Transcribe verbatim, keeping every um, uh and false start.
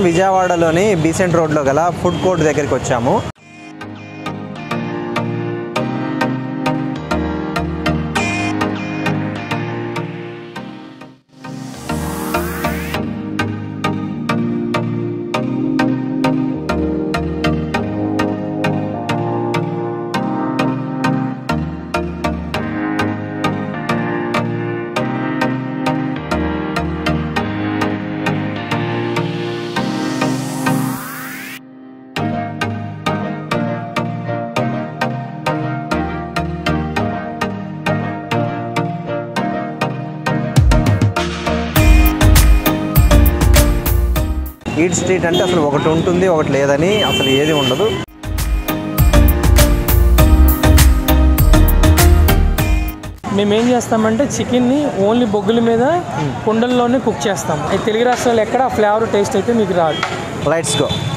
విజయవాడలోని బీసెంట్ రోడ్లో గల ఫుడ్ కోర్ట్ దగ్గరికి వచ్చాము. ఈట్ స్ట్రీట్ అంటే అసలు ఒకటి ఉంటుంది ఒకటి లేదని అసలు ఏది ఉండదు. మేము ఏం చేస్తామంటే చికెన్ని ఓన్లీ బొగ్గుల మీద కుండల్లోనే కుక్ చేస్తాం. తెలుగు రాష్ట్రాల్లో ఎక్కడ ఫ్లేవర్ టేస్ట్ అయితే మీకు రాదు. Let's go.